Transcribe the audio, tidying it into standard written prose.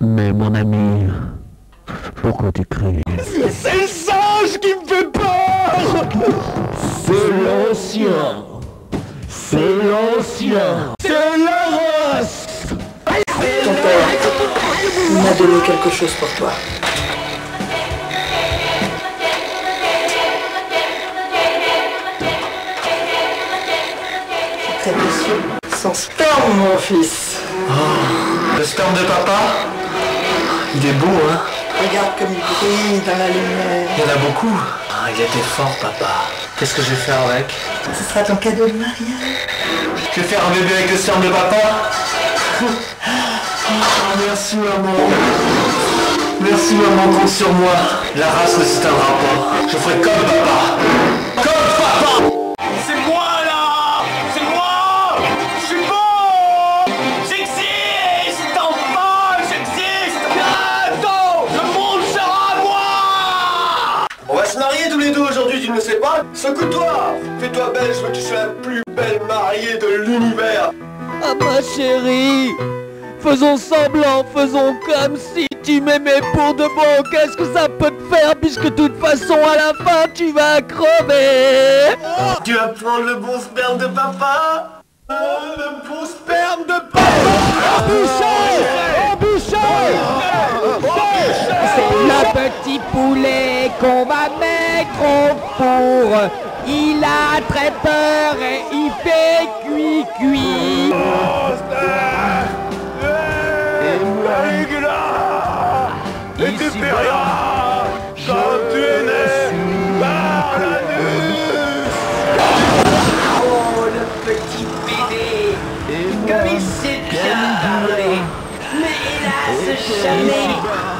Mais mon ami, pourquoi tu cries? C'est le singe qui me fait peur. C'est l'ancien. C'est l'ancien. C'est la race. Ton père, il m'a donné quelque chose pour toi. C'est très précieux. Son sperme, mon fils. Oh, le sperme de papa? Il est beau, hein? Regarde comme il brille dans la lumière. Il y en a beaucoup. Ah, il était fort, papa. Qu'est-ce que je vais faire avec? Ce sera ton cadeau de mariage. Je vais faire un bébé avec le sperme de papa? Oh, merci, maman. Merci, maman, compte sur moi. La race ne s'éteindra pas. Je ferai comme papa. Comme papa! C'est moi là. C'est moi. Je suis beau. J'existe. Enfin, j'existe. Bientôt, le monde sera à moi. On va se marier tous les deux aujourd'hui, tu ne le sais pas? Secoue-toi. Fais-toi belle, je veux que tu sois la plus belle mariée de l'univers. Ah ma chérie, faisons semblant, faisons comme si tu m'aimais pour de bon. Qu'est-ce que ça peut te faire puisque de toute façon à la fin tu vas crever. Tu vas prendre le bon sperme de papa. Le bon sperme de papa. C'est le petit poulet qu'on va mettre au four. Il a très peur et il fait cuit. Et tu fais rien quand tu es né par la nuit. Oh, le petit bébé, comme il sait bien parler, mais hélas jamais